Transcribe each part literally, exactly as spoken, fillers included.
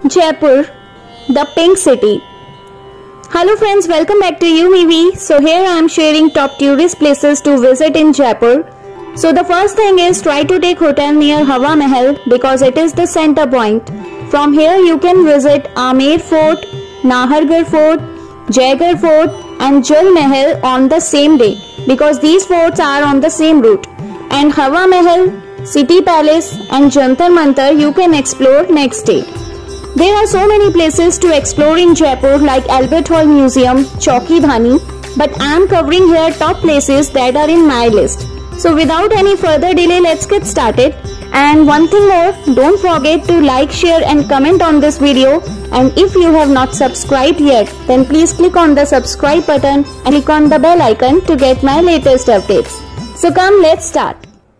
Jaipur, the Pink City. Hello friends, welcome back to UMeV. So here I am sharing top tourist places to visit in Jaipur. So the first thing is try to take hotel near Hawa Mahal because it is the center point. From here you can visit Amer Fort, Nahargarh Fort, Jaigarh Fort and Jal Mahal on the same day because these forts are on the same route. And Hawa Mahal, City Palace and Jantar Mantar you can explore next day. There are so many places to explore in Jaipur like Albert Hall Museum, Chowki Dhani, but I am covering here top places that are in my list. So without any further delay, let's get started. And one thing more, don't forget to like, share and comment on this video. And if you have not subscribed yet, then please click on the subscribe button and click on the bell icon to get my latest updates. So come, let's start.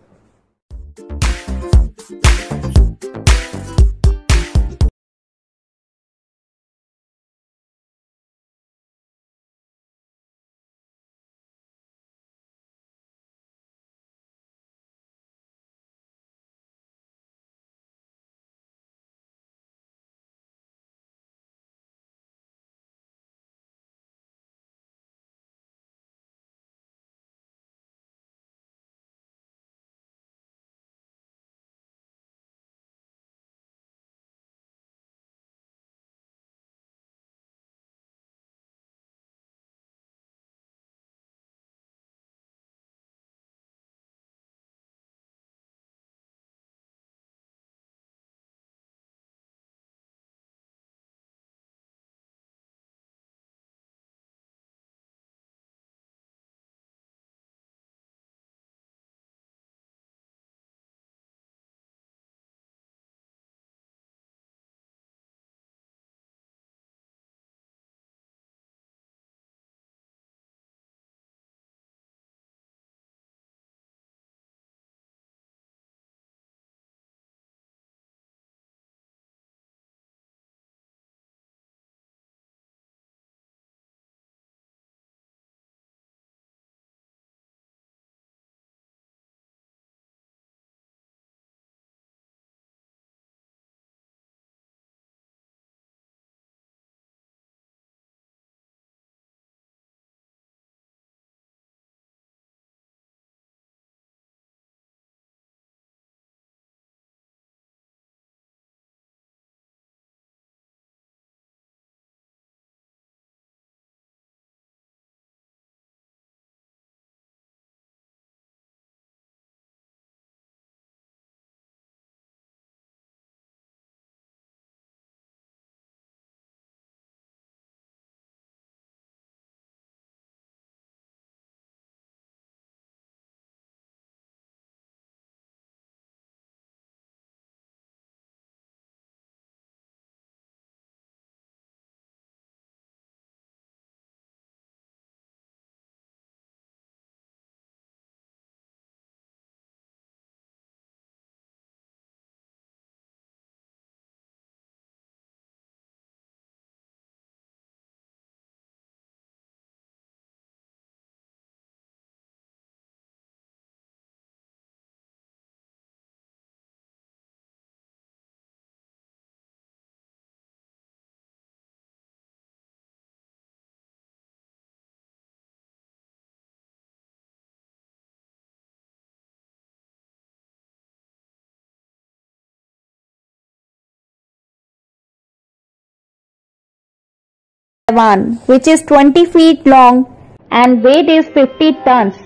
One, which is twenty feet long and weight is fifty tons.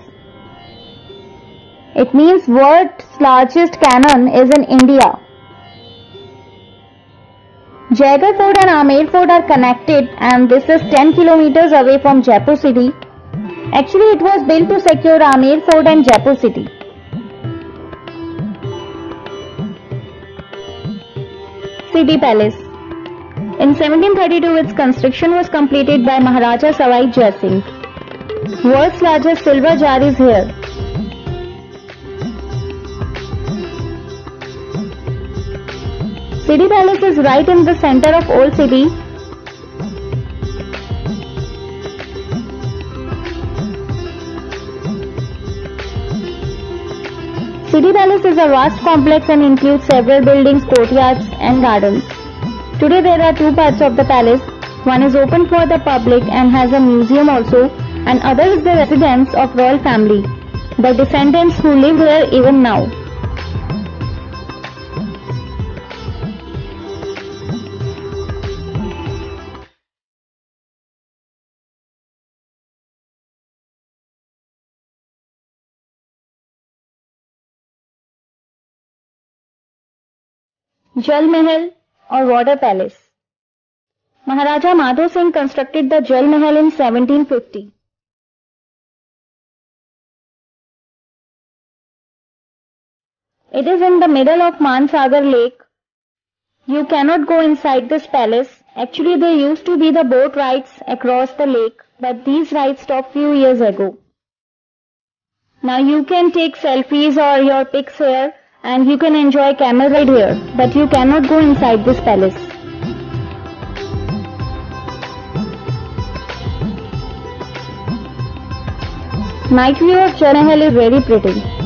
It means world's largest cannon is in India. Jaigarh Fort and Amer Fort are connected and this is ten kilometers away from Jaipur city. Actually, it was built to secure Amer Fort and Jaipur city. City Palace. In seventeen thirty-two, its construction was completed by Maharaja Sawai Jai Singh. World's largest silver jar is here. City Palace is right in the center of Old City. City Palace is a vast complex and includes several buildings, courtyards and gardens. Today there are two parts of the palace. One is open for the public and has a museum also, and other is the residence of royal family, the descendants who live there even now. Jal Mahal or Water Palace. Maharaja Madho Singh constructed the Jal Mahal in seventeen fifty. It is in the middle of Mansagar Lake. You cannot go inside this palace. Actually, there used to be the boat rides across the lake, but these rides stopped few years ago. Now you can take selfies or your pics here, and you can enjoy camel ride here, but you cannot go inside this palace. Night view of Jal Mahal is very pretty.